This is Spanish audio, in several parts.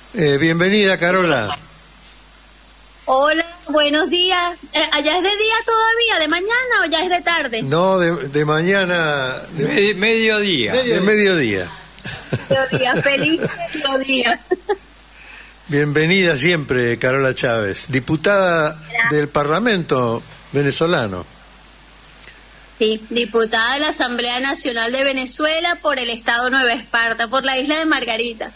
Bienvenida, Carola. Hola, buenos días. ¿Allá es de día todavía, de mañana o ya es de tarde? No, de mañana. Mediodía. De mediodía. Mediodía, feliz mediodía. Bienvenida siempre, Carola Chávez, diputada del Parlamento venezolano. Sí, diputada de la Asamblea Nacional de Venezuela por el estado Nueva Esparta, por la isla de Margarita.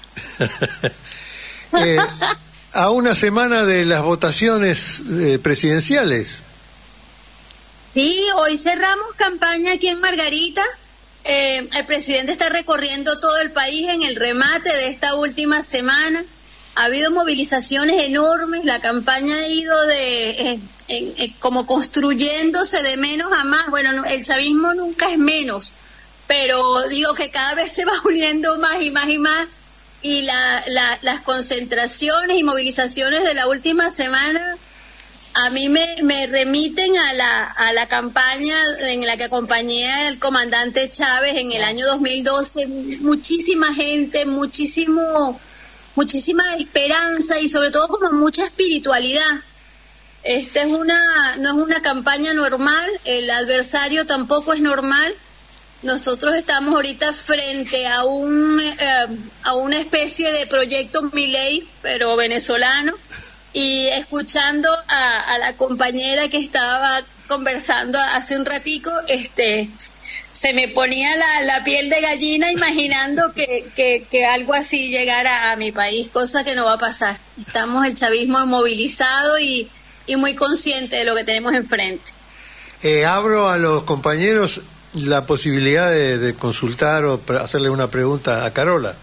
A una semana de las votaciones presidenciales. Sí, hoy cerramos campaña aquí en Margarita. El presidente está recorriendo todo el país en el remate de esta última semana. Ha habido movilizaciones enormes, la campaña ha ido como construyéndose de menos a más. Bueno, el chavismo nunca es menos, pero digo que cada vez se va uniendo más y más y más, y las concentraciones y movilizaciones de la última semana a mí me remiten a la campaña en la que acompañé al comandante Chávez en el año 2012. Muchísima gente, muchísima esperanza y sobre todo como mucha espiritualidad. Esta no es una campaña normal, el adversario tampoco es normal. Nosotros estamos ahorita frente a una especie de proyecto Milei, pero venezolano, y escuchando a la compañera que estaba conversando hace un ratico, se me ponía la piel de gallina imaginando que algo así llegara a mi país, cosa que no va a pasar. Estamos el chavismo movilizado y muy consciente de lo que tenemos enfrente. Abro a los compañeros la posibilidad de consultar o hacerle una pregunta a Carola.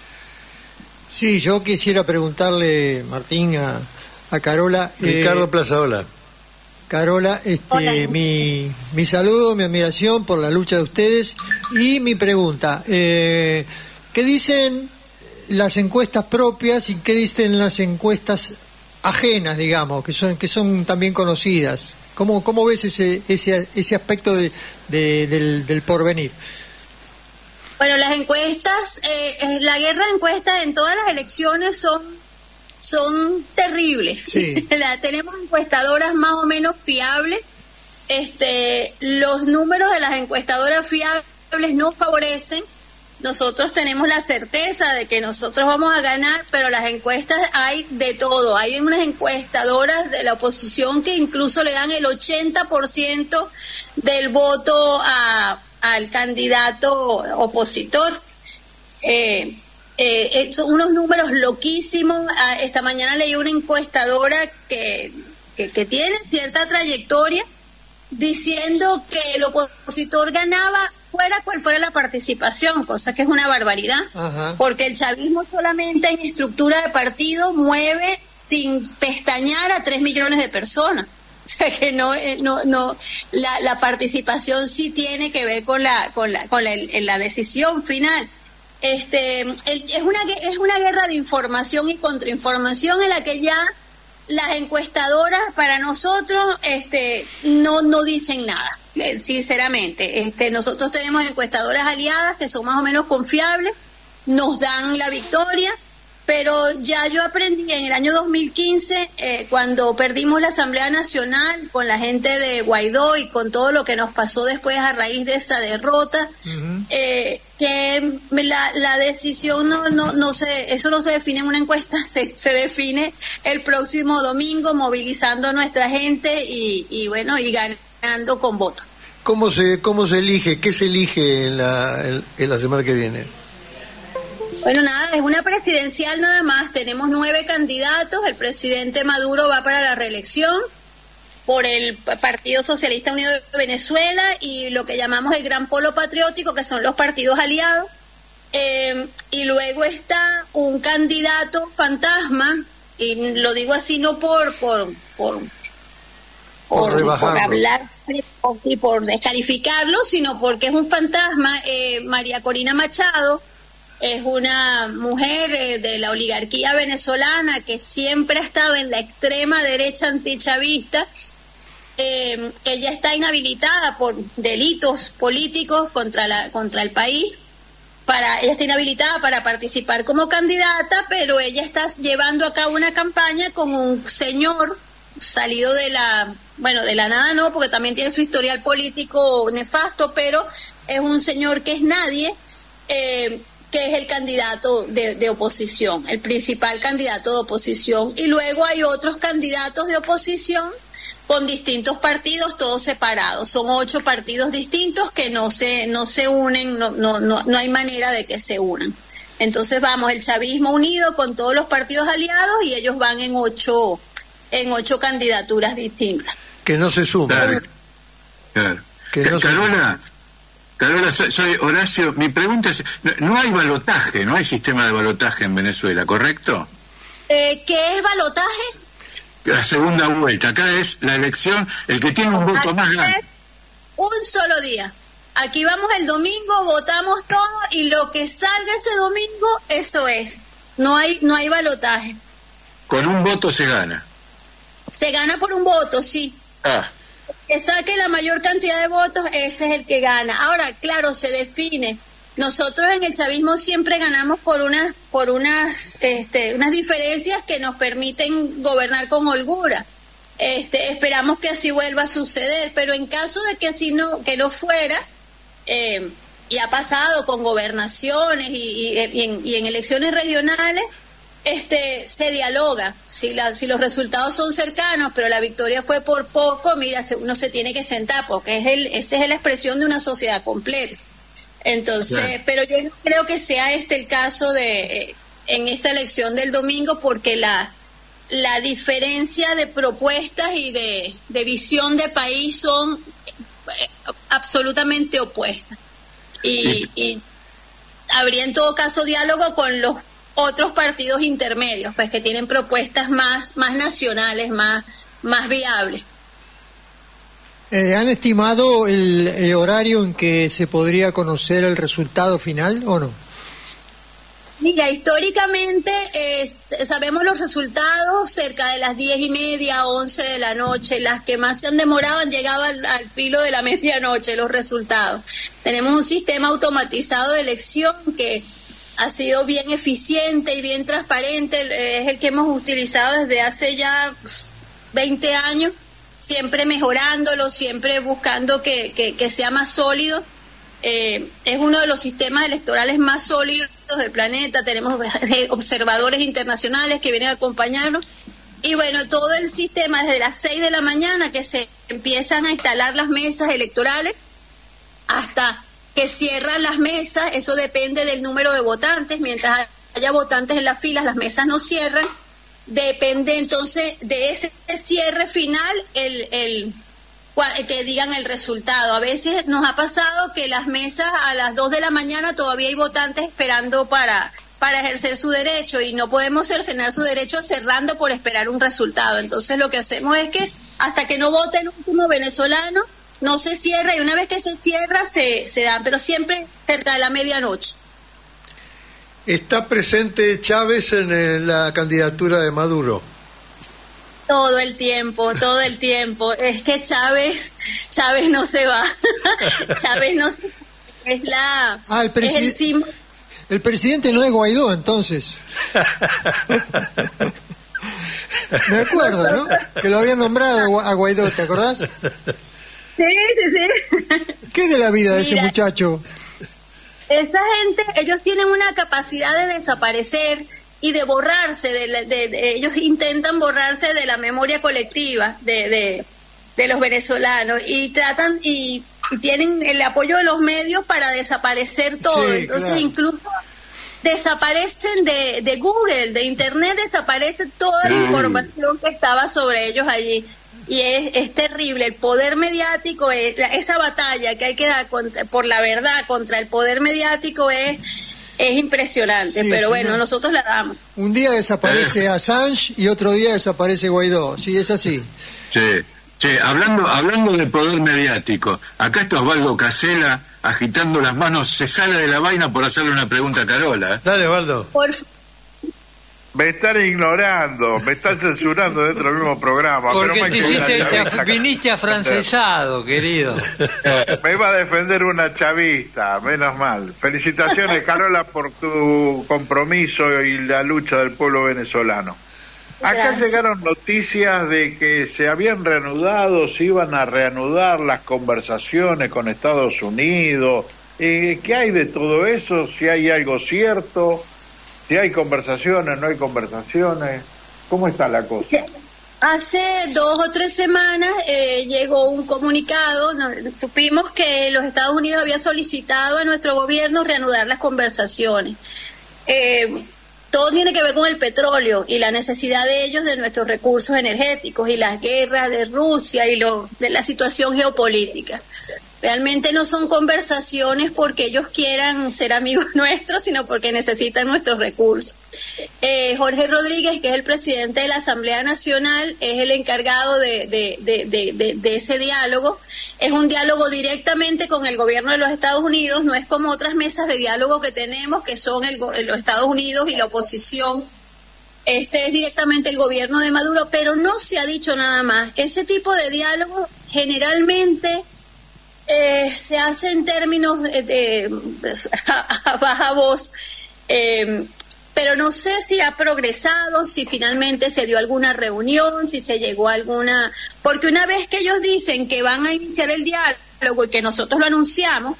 Sí, yo quisiera preguntarle, Martín, a Carola. Ricardo Plazaola. Carola, mi saludo, mi admiración por la lucha de ustedes y mi pregunta, ¿qué dicen las encuestas propias y qué dicen las encuestas ajenas, digamos, que son también conocidas? ¿Cómo ves ese aspecto del porvenir? Bueno, las encuestas, la guerra de encuestas en todas las elecciones son terribles. Sí. Tenemos encuestadoras más o menos fiables. Los números de las encuestadoras fiables no favorecen. Nosotros tenemos la certeza de que nosotros vamos a ganar, pero las encuestas hay de todo. Hay unas encuestadoras de la oposición que incluso le dan el 80% del voto al candidato opositor. Son unos números loquísimos. Esta mañana leí una encuestadora que tiene cierta trayectoria diciendo que el opositor ganaba fuera cual fuera la participación, cosa que es una barbaridad. Ajá. Porque el chavismo solamente en estructura de partido mueve sin pestañear a 3 millones de personas. O sea que la participación sí tiene que ver con la decisión final. Es una guerra de información y contrainformación en la que ya las encuestadoras para nosotros no dicen nada, sinceramente. Nosotros tenemos encuestadoras aliadas que son más o menos confiables, nos dan la victoria, pero ya yo aprendí en el año 2015, cuando perdimos la Asamblea Nacional con la gente de Guaidó y con todo lo que nos pasó después a raíz de esa derrota, que la decisión eso no se define en una encuesta, se define el próximo domingo movilizando a nuestra gente y ganando con voto. ¿Cómo se elige? ¿Qué se elige en la semana que viene? Bueno, nada, es una presidencial nada más. Tenemos 9 candidatos. El presidente Maduro va para la reelección por el Partido Socialista Unido de Venezuela y lo que llamamos el Gran Polo Patriótico, que son los partidos aliados. Y luego está un candidato fantasma, y lo digo así no por hablar y por descalificarlo, sino porque es un fantasma. María Corina Machado es una mujer de la oligarquía venezolana que siempre ha estado en la extrema derecha antichavista. Ella está inhabilitada por delitos políticos contra el país. ella está inhabilitada para participar como candidata, pero ella está llevando a cabo una campaña con un señor salido de la nada no, porque también tiene su historial político nefasto, pero es un señor que es nadie, que es el candidato de oposición, el principal candidato de oposición, y luego hay otros candidatos de oposición con distintos partidos, todos separados. Son 8 partidos distintos que no se unen, no hay manera de que se unan. Entonces vamos, el chavismo unido con todos los partidos aliados, y ellos van en 8 candidaturas distintas. Que no se suman. Claro. Carola, soy Horacio. Mi pregunta es, no hay balotaje, no hay sistema de balotaje en Venezuela, ¿correcto? ¿Qué es balotaje? La segunda vuelta. Acá es la elección, el que tiene un voto más grande. Un solo día. Aquí vamos el domingo, votamos todo, y lo que salga ese domingo, eso es. No hay balotaje. Con un voto se gana. Se gana por un voto, sí. Que saque la mayor cantidad de votos, ese es el que gana. Ahora, claro, se define. Nosotros en el chavismo siempre ganamos por unas diferencias que nos permiten gobernar con holgura. Esperamos que así vuelva a suceder, pero en caso de que así no fuera, y ha pasado con gobernaciones y en elecciones regionales, se dialoga. Si los resultados son cercanos, pero la victoria fue por poco, mira, uno se tiene que sentar, porque esa es la expresión de una sociedad completa. Entonces, claro. Pero yo no creo que sea el caso en esta elección del domingo, porque la diferencia de propuestas y de visión de país son absolutamente opuestas. Y habría en todo caso diálogo con los otros partidos intermedios, pues, que tienen propuestas más nacionales, más viables. ¿Han estimado el horario en que se podría conocer el resultado final o no? Mira, históricamente sabemos los resultados cerca de las 10:30, 11 de la noche. Las que más se han demorado han llegado al filo de la medianoche, los resultados. Tenemos un sistema automatizado de elección que ha sido bien eficiente y bien transparente. Es el que hemos utilizado desde hace ya 20 años. Siempre mejorándolo, siempre buscando que sea más sólido. Es uno de los sistemas electorales más sólidos del planeta. Tenemos observadores internacionales que vienen a acompañarnos. Y bueno, todo el sistema desde las 6 de la mañana que se empiezan a instalar las mesas electorales hasta que cierran las mesas. Eso depende del número de votantes. Mientras haya votantes en las filas, las mesas no cierran. Depende entonces de ese cierre final que digan el resultado. A veces nos ha pasado que las mesas a las 2 de la mañana todavía hay votantes esperando para ejercer su derecho, y no podemos cercenar su derecho cerrando por esperar un resultado. Entonces lo que hacemos es que hasta que no vote el último venezolano no se cierra, y una vez que se cierra se dan, pero siempre cerca de la medianoche. ¿Está presente Chávez en la candidatura de Maduro? Todo el tiempo. Es que Chávez no se va. Chávez no se va. Es el símbolo. El presidente no es Guaidó, entonces. Me acuerdo, ¿no? Que lo habían nombrado a Guaidó, ¿te acordás? Sí. ¿Qué es de la vida de ese muchacho? Esa gente, ellos tienen una capacidad de desaparecer y de borrarse, ellos intentan borrarse de la memoria colectiva de los venezolanos, y tratan y tienen el apoyo de los medios para desaparecer todo. Sí, entonces, claro. Incluso desaparecen de Google, de Internet, desaparece toda la información que estaba sobre ellos allí. Y es terrible. El poder mediático, esa batalla que hay que dar por la verdad contra el poder mediático es impresionante, sí, pero bueno, nosotros la damos. Un día desaparece Assange y otro día desaparece Guaidó, sí, es así. Sí, hablando de poder mediático, acá está Osvaldo Casella agitando las manos, se sale de la vaina por hacerle una pregunta a Carola. Dale, Osvaldo. Me están ignorando, me están censurando dentro del mismo programa. Porque pero viniste afrancesado, querido. Me iba a defender una chavista, menos mal. Felicitaciones, Carola, por tu compromiso y la lucha del pueblo venezolano. Acá Gracias. llegaron noticias de que se habían reanudado, se iban a reanudar las conversaciones con Estados Unidos. ¿Qué hay de todo eso? Si hay algo cierto, si hay conversaciones, no hay conversaciones. ¿Cómo está la cosa? Hace 2 o 3 semanas llegó un comunicado, supimos que los Estados Unidos había solicitado a nuestro gobierno reanudar las conversaciones. Todo tiene que ver con el petróleo y la necesidad de ellos de nuestros recursos energéticos y las guerras de Rusia y de la situación geopolítica. Realmente no son conversaciones porque ellos quieran ser amigos nuestros, sino porque necesitan nuestros recursos. Jorge Rodríguez, que es el presidente de la Asamblea Nacional, es el encargado de ese diálogo. Es un diálogo directamente con el gobierno de los Estados Unidos, no es como otras mesas de diálogo que tenemos, que son los Estados Unidos y la oposición. Este es directamente el gobierno de Maduro, pero no se ha dicho nada más. Ese tipo de diálogo generalmente se hace en términos a baja voz, pero no sé si ha progresado, si finalmente se dio alguna reunión, si se llegó a alguna... Porque una vez que ellos dicen que van a iniciar el diálogo y que nosotros lo anunciamos,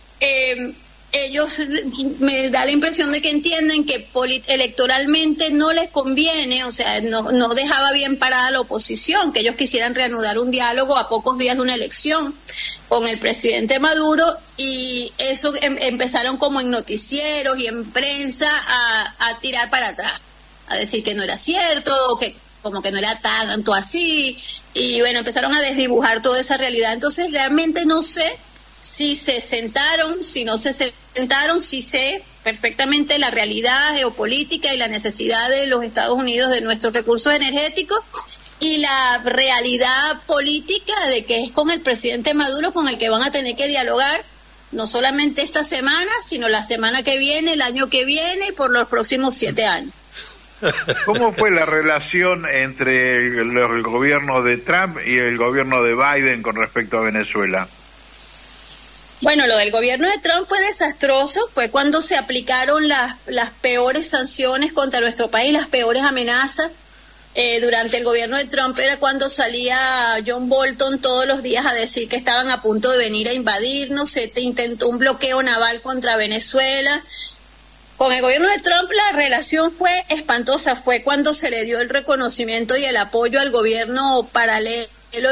ellos me da la impresión de que entienden que electoralmente no les conviene, o sea, no dejaba bien parada la oposición, que ellos quisieran reanudar un diálogo a pocos días de una elección con el presidente Maduro, y eso empezaron como en noticieros y en prensa a tirar para atrás, a decir que no era cierto, que como que no era tanto así, y bueno, empezaron a desdibujar toda esa realidad. Entonces realmente no sé si se sentaron, si no se sentaron, si sé perfectamente la realidad geopolítica y la necesidad de los Estados Unidos de nuestros recursos energéticos y la realidad política de que es con el presidente Maduro con el que van a tener que dialogar, no solamente esta semana, sino la semana que viene, el año que viene y por los próximos 7 años. ¿Cómo fue la relación entre el gobierno de Trump y el gobierno de Biden con respecto a Venezuela? Bueno, lo del gobierno de Trump fue desastroso, fue cuando se aplicaron las peores sanciones contra nuestro país, las peores amenazas. Durante el gobierno de Trump era cuando salía John Bolton todos los días a decir que estaban a punto de venir a invadirnos, se intentó un bloqueo naval contra Venezuela. Con el gobierno de Trump la relación fue espantosa, fue cuando se le dio el reconocimiento y el apoyo al gobierno paralelo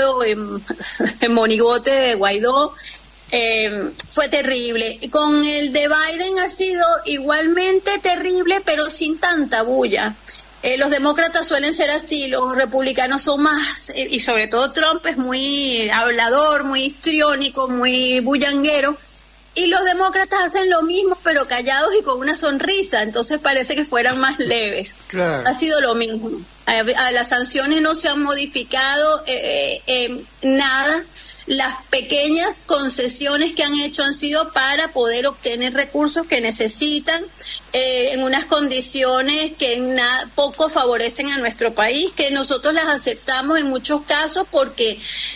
en monigote de Guaidó. Fue terrible. Con el de Biden ha sido igualmente terrible, pero sin tanta bulla. Los demócratas suelen ser así, los republicanos son más, y sobre todo Trump es muy hablador, muy histriónico, muy bullanguero, y los demócratas hacen lo mismo, pero callados y con una sonrisa, entonces parece que fueran más leves. Claro. Ha sido lo mismo. Las sanciones no se han modificado nada. Las pequeñas concesiones que han hecho han sido para poder obtener recursos que necesitan en unas condiciones que poco favorecen a nuestro país, que nosotros las aceptamos en muchos casos porque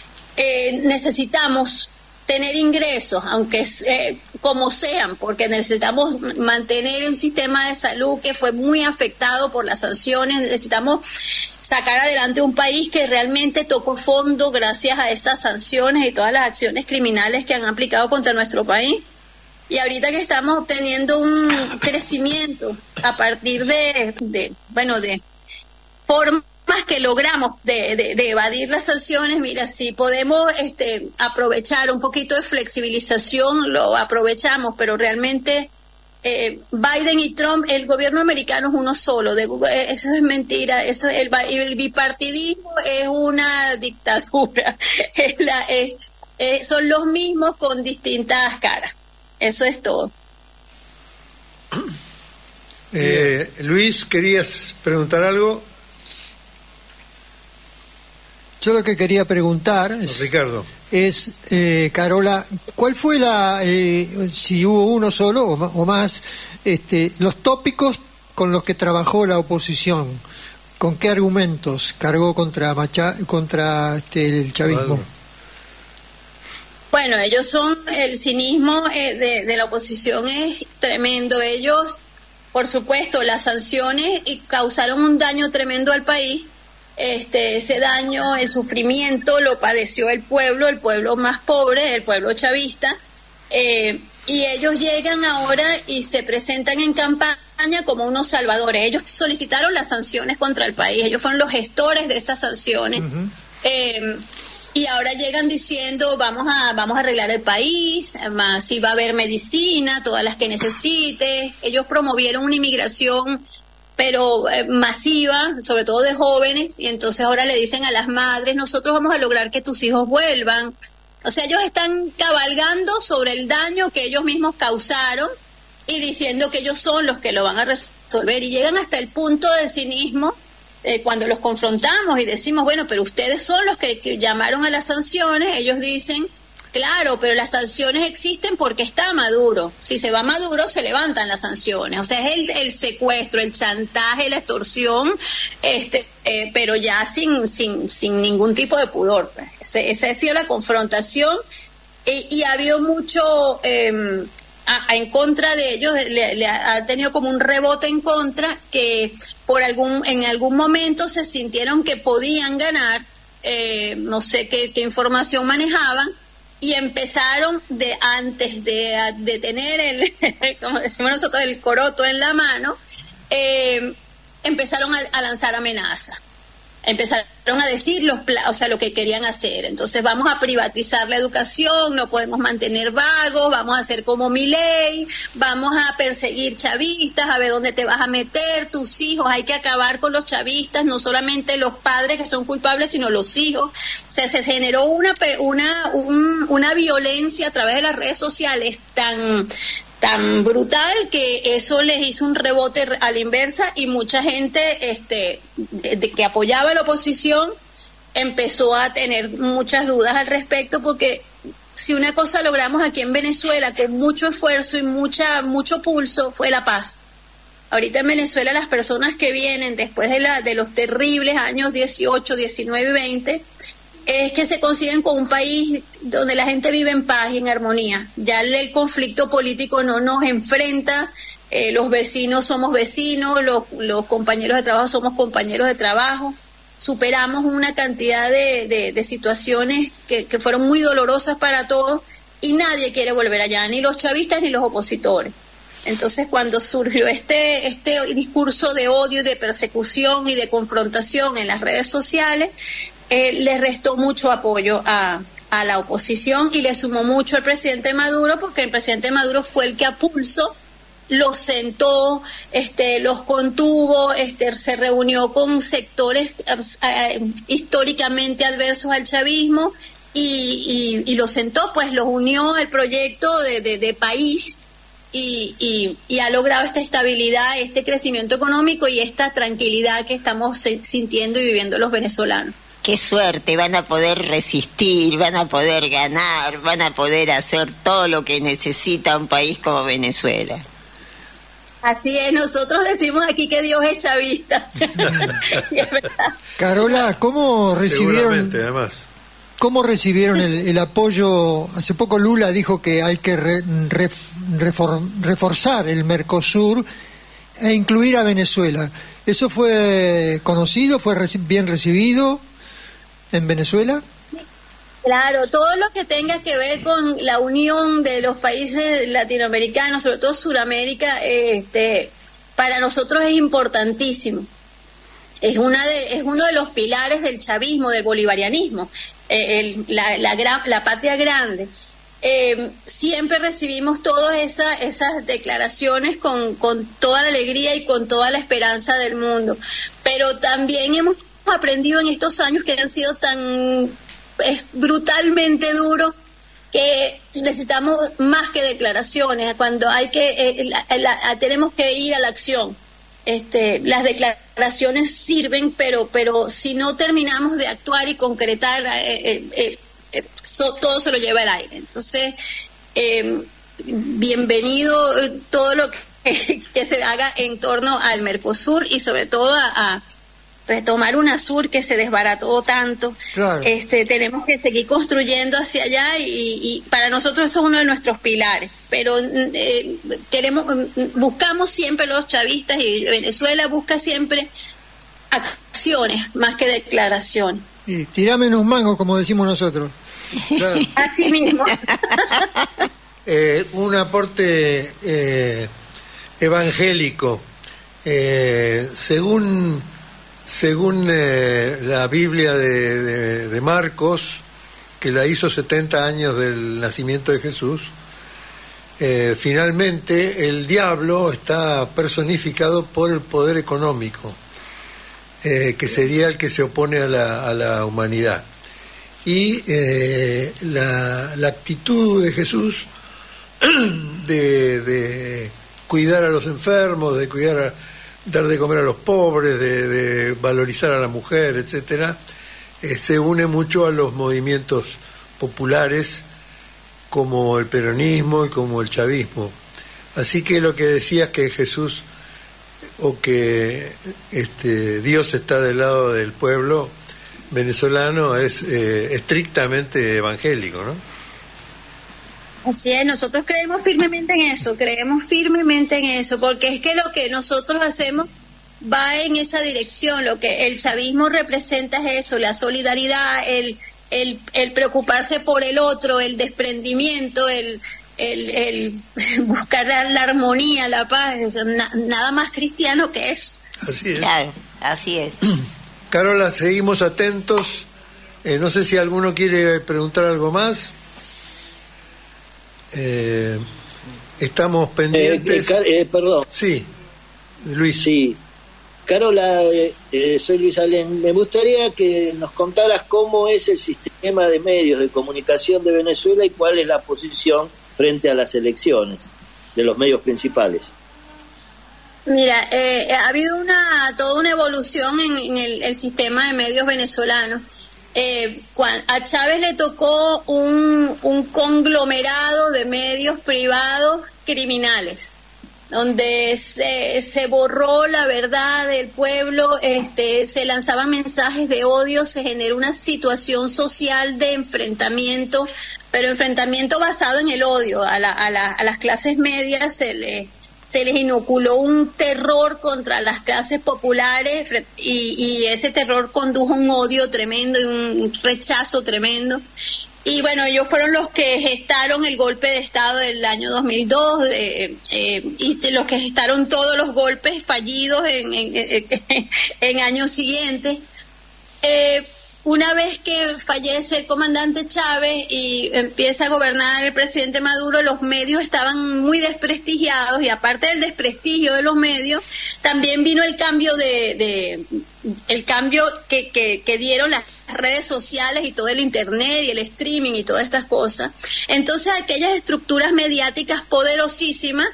necesitamos tener ingresos, aunque como sean, porque necesitamos mantener un sistema de salud que fue muy afectado por las sanciones, necesitamos sacar adelante un país que realmente tocó fondo gracias a esas sanciones y todas las acciones criminales que han aplicado contra nuestro país. Y ahorita que estamos obteniendo un crecimiento a partir de formas que logramos de evadir las sanciones, mira, si podemos aprovechar un poquito de flexibilización, lo aprovechamos, pero realmente Biden y Trump, el gobierno americano es uno solo, eso es mentira, eso el bipartidismo es una dictadura, son los mismos con distintas caras, eso es todo. Luis, ¿querías preguntar algo? Yo lo que quería preguntar Ricardo es, Carola, ¿cuál fue si hubo uno solo o más, los tópicos con los que trabajó la oposición? ¿Con qué argumentos cargó contra el chavismo? Bueno, ellos son, el cinismo de la oposición es tremendo. Ellos, por supuesto, las sanciones causaron un daño tremendo al país. Ese daño, el sufrimiento lo padeció el pueblo más pobre, el pueblo chavista, y ellos llegan ahora y se presentan en campaña como unos salvadores. Ellos solicitaron las sanciones contra el país, ellos fueron los gestores de esas sanciones. Y ahora llegan diciendo vamos a arreglar el país, si va a haber medicina, todas las que necesite. Ellos promovieron una inmigración pero masiva, sobre todo de jóvenes, y entonces ahora le dicen a las madres, nosotros vamos a lograr que tus hijos vuelvan. O sea, ellos están cabalgando sobre el daño que ellos mismos causaron y diciendo que ellos son los que lo van a resolver, y llegan hasta el punto de cinismo cuando los confrontamos y decimos, bueno, pero ustedes son los que llamaron a las sanciones. Ellos dicen, claro, pero las sanciones existen porque está Maduro. Si se va Maduro, se levantan las sanciones. O sea, es el secuestro, el chantaje, la extorsión, pero ya sin ningún tipo de pudor. Esa ha sido la confrontación, y ha habido mucho en contra de ellos. Le ha tenido como un rebote en contra, que en algún momento se sintieron que podían ganar, no sé qué información manejaban, y empezaron antes de tener como decimos nosotros, el coroto en la mano, empezaron a lanzar amenazas, empezaron a decir lo que querían hacer. Entonces, vamos a privatizar la educación, no podemos mantener vagos, vamos a hacer como Milei, vamos a perseguir chavistas, a ver dónde te vas a meter, tus hijos, hay que acabar con los chavistas, no solamente los padres que son culpables, sino los hijos. O sea, se generó una violencia a través de las redes sociales tan brutal que eso les hizo un rebote a la inversa, y mucha gente que apoyaba a la oposición empezó a tener muchas dudas al respecto, porque si una cosa logramos aquí en Venezuela con mucho esfuerzo y mucho pulso, fue la paz. Ahorita en Venezuela las personas que vienen después de los terribles años 18, 19 y 20 es que se consiguen con un país donde la gente vive en paz y en armonía. Ya el conflicto político no nos enfrenta, los vecinos somos vecinos, los compañeros de trabajo somos compañeros de trabajo. Superamos una cantidad de situaciones que fueron muy dolorosas para todos, y nadie quiere volver allá, ni los chavistas ni los opositores. Entonces, cuando surgió este discurso de odio y de persecución y de confrontación en las redes sociales, le restó mucho apoyo a la oposición, y le sumó mucho al presidente Maduro, porque el presidente Maduro fue el que a pulso los sentó, los contuvo, se reunió con sectores históricamente adversos al chavismo, y los sentó, pues los unió al proyecto de país, y ha logrado esta estabilidad, este crecimiento económico y esta tranquilidad que estamos sintiendo y viviendo los venezolanos. Qué suerte, van a poder resistir, van a poder ganar, van a poder hacer todo lo que necesita un país como Venezuela. Así es, nosotros decimos aquí que Dios es chavista. Es verdad. Carola, ¿cómo recibieron el apoyo? Hace poco Lula dijo que hay que reforzar el Mercosur e incluir a Venezuela. ¿Eso fue conocido? ¿Fue bien recibido en Venezuela? Claro, todo lo que tenga que ver con la unión de los países latinoamericanos, sobre todo Sudamérica, para nosotros es importantísimo. Es uno de los pilares del chavismo, del bolivarianismo, la patria grande. Siempre recibimos todas esas declaraciones con toda la alegría y con toda la esperanza del mundo, pero también hemos aprendido en estos años que han sido tan brutalmente duros, que necesitamos más que declaraciones. Cuando tenemos que ir a la acción. Las declaraciones sirven, pero si no terminamos de actuar y concretar, todo se lo lleva el aire. Entonces, bienvenido todo lo que se haga en torno al Mercosur y sobre todo a retomar UNASUR que se desbarató tanto. Claro. Tenemos que seguir construyendo hacia allá y para nosotros eso es uno de nuestros pilares, pero buscamos siempre, los chavistas, y Venezuela busca siempre acciones más que declaraciones. Y tirame unos mangos, como decimos nosotros. Claro. Así mismo. Un aporte evangélico. Según la Biblia de Marcos, que la hizo 70 años del nacimiento de Jesús, finalmente el diablo está personificado por el poder económico, que sería el que se opone a la humanidad. Y la actitud de Jesús de cuidar a los enfermos, de dar de comer a los pobres, de valorizar a la mujer, etcétera, se une mucho a los movimientos populares como el peronismo y como el chavismo. Así que lo que decías, que Jesús o que Dios está del lado del pueblo venezolano, es estrictamente evangélico, ¿no? Así es, nosotros creemos firmemente en eso, porque es que lo que nosotros hacemos va en esa dirección. Lo que el chavismo representa es eso, la solidaridad, el preocuparse por el otro, el desprendimiento, el buscar la armonía, la paz, nada más cristiano que eso. Así es. Claro, así es. Carola, seguimos atentos. No sé si alguno quiere preguntar algo más. Estamos pendientes. Perdón. Sí, Luis. Sí. Carola, soy Luis Alén. Me gustaría que nos contaras cómo es el sistema de medios de comunicación de Venezuela y cuál es la posición frente a las elecciones de los medios principales. Mira, ha habido toda una evolución en el sistema de medios venezolanos. A Chávez le tocó un conglomerado de medios privados criminales, donde se borró la verdad del pueblo, se lanzaban mensajes de odio, se generó una situación social de enfrentamiento, pero enfrentamiento basado en el odio. A las clases medias se les inoculó un terror contra las clases populares y ese terror condujo a un odio tremendo y un rechazo tremendo. Y bueno, ellos fueron los que gestaron el golpe de Estado del año 2002 y los que gestaron todos los golpes fallidos en años siguientes. Una vez que fallece el comandante Chávez y empieza a gobernar el presidente Maduro, los medios estaban muy desprestigiados, y aparte del desprestigio de los medios, también vino el cambio el cambio que dieron las redes sociales y todo el internet y el streaming y todas estas cosas. Entonces aquellas estructuras mediáticas poderosísimas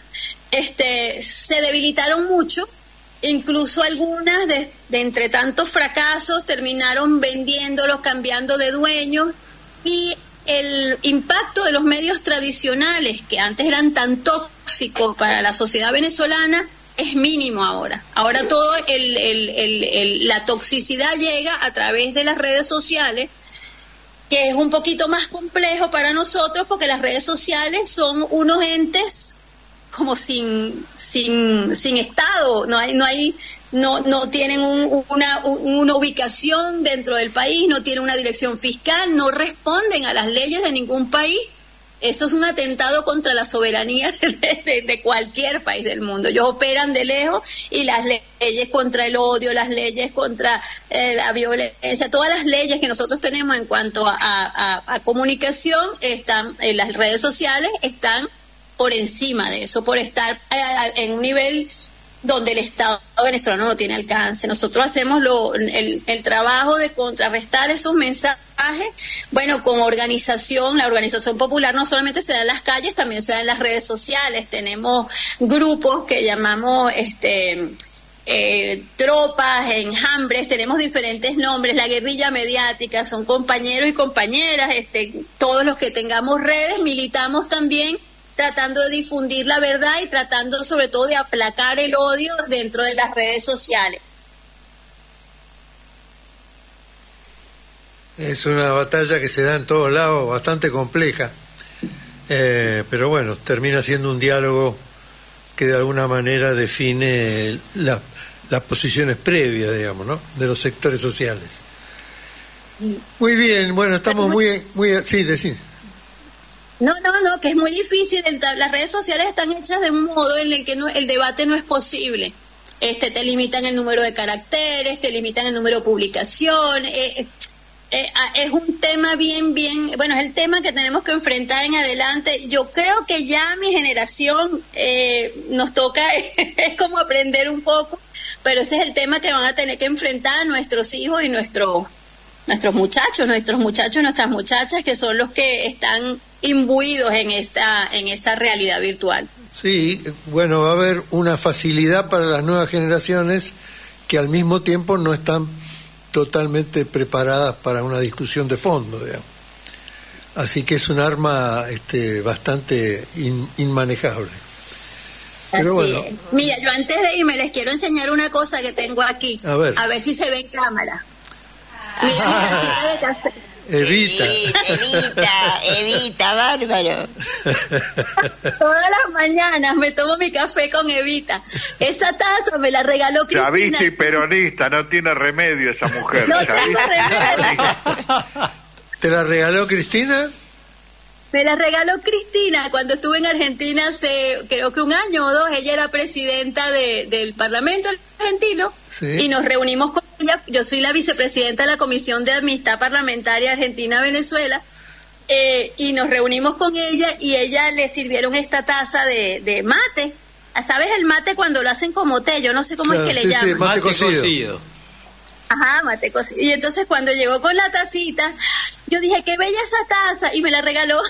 se debilitaron mucho. Incluso algunas de entre tantos fracasos terminaron vendiéndolos, cambiando de dueños, y el impacto de los medios tradicionales, que antes eran tan tóxicos para la sociedad venezolana, es mínimo ahora. Ahora todo la toxicidad llega a través de las redes sociales, que es un poquito más complejo para nosotros, porque las redes sociales son unos entes como sin estado, no tienen una ubicación dentro del país, no tienen una dirección fiscal, no responden a las leyes de ningún país. Eso es un atentado contra la soberanía de cualquier país del mundo. Ellos operan de lejos, y las leyes contra el odio, las leyes contra la violencia, todas las leyes que nosotros tenemos en cuanto a comunicación están en las redes sociales, están por encima de eso, por estar en un nivel donde el Estado venezolano no tiene alcance. Nosotros hacemos el trabajo de contrarrestar esos mensajes. Bueno, como organización, la organización popular no solamente se da en las calles, también se da en las redes sociales. Tenemos grupos que llamamos tropas, enjambres, tenemos diferentes nombres, la guerrilla mediática, son compañeros y compañeras, todos los que tengamos redes militamos también tratando de difundir la verdad y tratando sobre todo de aplacar el odio dentro de las redes sociales. Es una batalla que se da en todos lados, bastante compleja, pero bueno, termina siendo un diálogo que de alguna manera define las posiciones previas, digamos, ¿no?, de los sectores sociales. Muy bien, bueno, estamos muy sí, decir. No, que es muy difícil. Las redes sociales están hechas de un modo en el que el debate no es posible. Te limitan el número de caracteres, te limitan el número de publicación. Es un tema bueno, es el tema que tenemos que enfrentar en adelante. Yo creo que ya a mi generación nos toca, es como aprender un poco, pero ese es el tema que van a tener que enfrentar nuestros hijos y nuestros muchachos, nuestras muchachas, que son los que están imbuidos en esa realidad virtual. Sí, bueno, va a haber una facilidad para las nuevas generaciones que al mismo tiempo no están totalmente preparadas para una discusión de fondo, digamos. Así que es un arma bastante inmanejable. Pero así bueno. es. Mira, yo antes de irme les quiero enseñar una cosa que tengo aquí. A ver Si se ve en cámara. Mira mi tacita de café. Evita, bárbaro. Todas las mañanas me tomo mi café con Evita. Esa taza me la regaló Cristina. Chavista y peronista, no tiene remedio esa mujer. No tiene remedio. ¿Te la regaló Cristina? Me la regaló Cristina cuando estuve en Argentina hace creo que un año o dos. Ella era presidenta del Parlamento argentino, sí, y nos reunimos con ella. Yo soy la vicepresidenta de la Comisión de Amistad Parlamentaria Argentina-Venezuela, y nos reunimos con ella y ella le sirvieron esta taza de mate. ¿Sabes el mate cuando lo hacen como té? Yo no sé cómo, claro, es que le llaman. Sí, mate cocido. Ajá, mate cocido. Y entonces cuando llegó con la tacita, yo dije, qué bella esa taza, y me la regaló.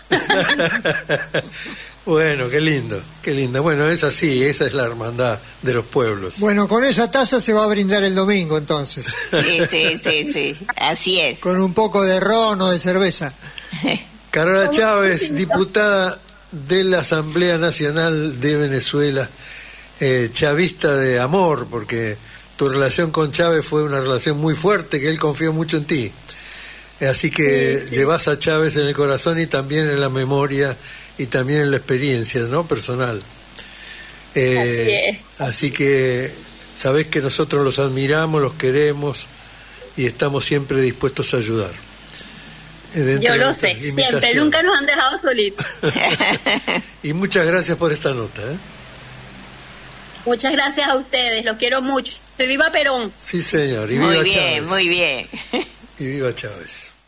Bueno, qué lindo, qué lindo. Bueno, es así, esa es la hermandad de los pueblos. Bueno, con esa taza se va a brindar el domingo, entonces. Sí, así es. Con un poco de ron o de cerveza. Carola Chávez, diputada de la Asamblea Nacional de Venezuela, chavista de amor, porque tu relación con Chávez fue una relación muy fuerte, que él confió mucho en ti. Así que sí. Llevas a Chávez en el corazón y también en la memoria y también en la experiencia, ¿no?, personal. Así es. Así que sabés que nosotros los admiramos, los queremos y estamos siempre dispuestos a ayudar. Yo lo sé, siempre, nunca nos han dejado solitos. Y muchas gracias por esta nota, ¿eh? Muchas gracias a ustedes, los quiero mucho. ¡Viva Perón! Sí, señor, y viva Chávez. Muy bien. Y viva Chávez.